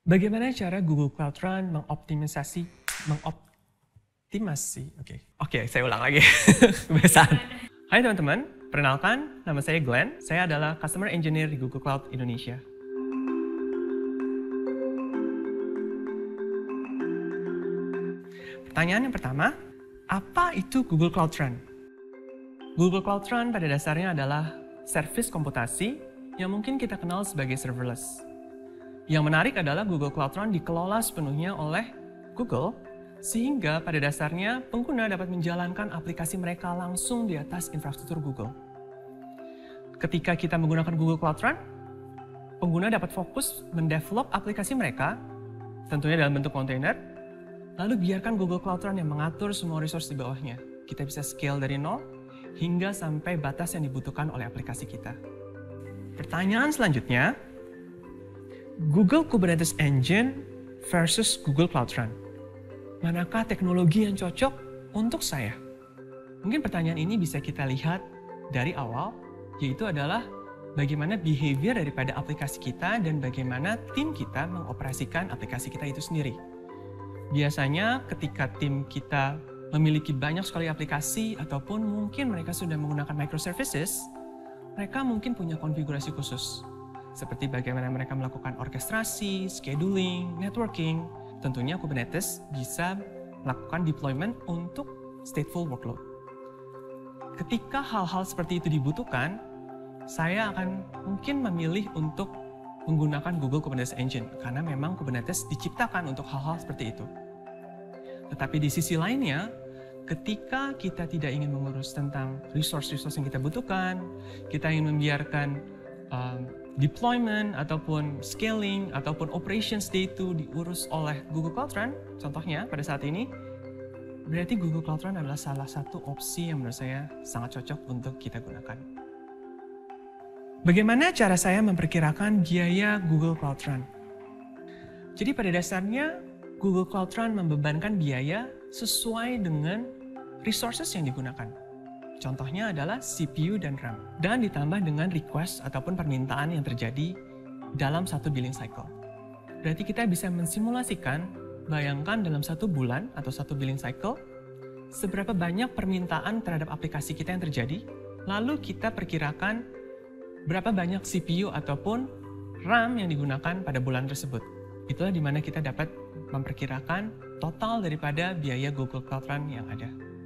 Bagaimana cara Google Cloud Run Oke, saya ulang lagi. Kebiasaan. Hai teman-teman, perkenalkan, nama saya Glenn. Saya adalah Customer Engineer di Google Cloud Indonesia. Pertanyaan yang pertama, apa itu Google Cloud Run? Google Cloud Run pada dasarnya adalah servis komputasi yang mungkin kita kenal sebagai serverless. Yang menarik adalah Google Cloud Run dikelola sepenuhnya oleh Google, sehingga pada dasarnya pengguna dapat menjalankan aplikasi mereka langsung di atas infrastruktur Google. Ketika kita menggunakan Google Cloud Run, pengguna dapat fokus mendevelop aplikasi mereka, tentunya dalam bentuk kontainer, lalu biarkan Google Cloud Run yang mengatur semua resource di bawahnya. Kita bisa scale dari nol hingga sampai batas yang dibutuhkan oleh aplikasi kita. Pertanyaan selanjutnya, Google Kubernetes Engine versus Google Cloud Run. Manakah teknologi yang cocok untuk saya? Mungkin pertanyaan ini bisa kita lihat dari awal, yaitu adalah bagaimana behavior daripada aplikasi kita dan bagaimana tim kita mengoperasikan aplikasi kita itu sendiri. Biasanya ketika tim kita memiliki banyak sekali aplikasi ataupun mungkin mereka sudah menggunakan microservices, mereka mungkin punya konfigurasi khusus. Seperti bagaimana mereka melakukan orkestrasi, scheduling, networking. Tentunya Kubernetes bisa melakukan deployment untuk stateful workload. Ketika hal-hal seperti itu dibutuhkan, saya akan mungkin memilih untuk menggunakan Google Kubernetes Engine karena memang Kubernetes diciptakan untuk hal-hal seperti itu. Tetapi di sisi lainnya, ketika kita tidak ingin mengurus tentang resource-resource yang kita butuhkan, kita ingin membiarkan deployment ataupun scaling ataupun operations day itu diurus oleh Google Cloud Run, contohnya pada saat ini, berarti Google Cloud Run adalah salah satu opsi yang menurut saya sangat cocok untuk kita gunakan. Bagaimana cara saya memperkirakan biaya Google Cloud Run? Jadi pada dasarnya Google Cloud Run membebankan biaya sesuai dengan resources yang digunakan. Contohnya adalah CPU dan RAM, dan ditambah dengan request ataupun permintaan yang terjadi dalam satu billing cycle. Berarti kita bisa mensimulasikan, bayangkan dalam satu bulan atau satu billing cycle, seberapa banyak permintaan terhadap aplikasi kita yang terjadi, lalu kita perkirakan berapa banyak CPU ataupun RAM yang digunakan pada bulan tersebut. Itulah dimana kita dapat memperkirakan total daripada biaya Google Cloud Run yang ada.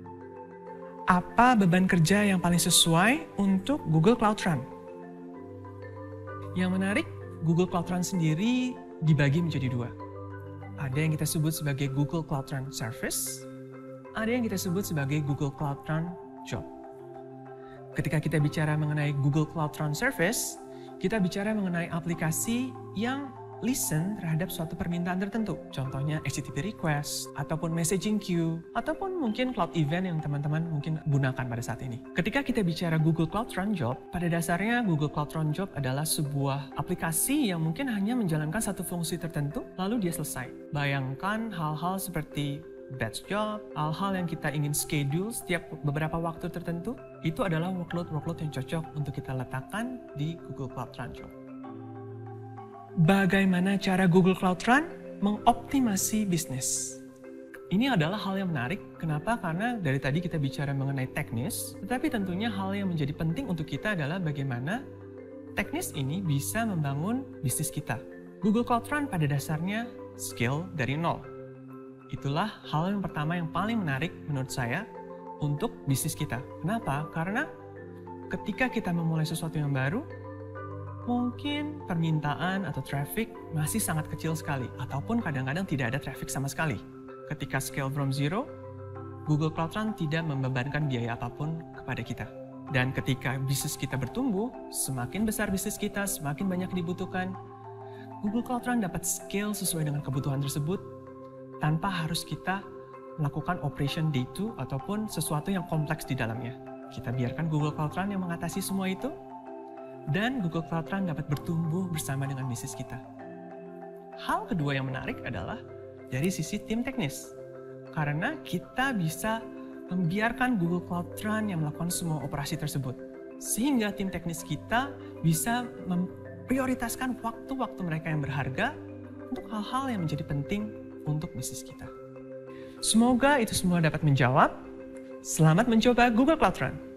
Apa beban kerja yang paling sesuai untuk Google Cloud Run? Yang menarik, Google Cloud Run sendiri dibagi menjadi dua. Ada yang kita sebut sebagai Google Cloud Run Service, ada yang kita sebut sebagai Google Cloud Run Job. Ketika kita bicara mengenai Google Cloud Run Service, kita bicara mengenai aplikasi yang listen terhadap suatu permintaan tertentu. Contohnya HTTP request, ataupun messaging queue, ataupun mungkin cloud event yang teman-teman mungkin gunakan pada saat ini. Ketika kita bicara Google Cloud Run Job, pada dasarnya Google Cloud Run Job adalah sebuah aplikasi yang mungkin hanya menjalankan satu fungsi tertentu, lalu dia selesai. Bayangkan hal-hal seperti batch job, hal-hal yang kita ingin schedule setiap beberapa waktu tertentu, itu adalah workload-workload yang cocok untuk kita letakkan di Google Cloud Run Job. Bagaimana cara Google Cloud Run mengoptimasi bisnis? Ini adalah hal yang menarik. Kenapa? Karena dari tadi kita bicara mengenai teknis, tetapi tentunya hal yang menjadi penting untuk kita adalah bagaimana teknis ini bisa membangun bisnis kita. Google Cloud Run pada dasarnya scale dari nol. Itulah hal yang pertama yang paling menarik menurut saya untuk bisnis kita. Kenapa? Karena ketika kita memulai sesuatu yang baru, mungkin permintaan atau traffic masih sangat kecil sekali, ataupun kadang-kadang tidak ada traffic sama sekali. Ketika scale from zero, Google Cloud Run tidak membebankan biaya apapun kepada kita. Dan ketika bisnis kita bertumbuh, semakin besar bisnis kita, semakin banyak dibutuhkan, Google Cloud Run dapat scale sesuai dengan kebutuhan tersebut, tanpa harus kita melakukan operation day 2 ataupun sesuatu yang kompleks di dalamnya. Kita biarkan Google Cloud Run yang mengatasi semua itu, dan Google Cloud Run dapat bertumbuh bersama dengan bisnis kita. Hal kedua yang menarik adalah dari sisi tim teknis. Karena kita bisa membiarkan Google Cloud Run yang melakukan semua operasi tersebut. Sehingga tim teknis kita bisa memprioritaskan waktu-waktu mereka yang berharga untuk hal-hal yang menjadi penting untuk bisnis kita. Semoga itu semua dapat menjawab. Selamat mencoba Google Cloud Run.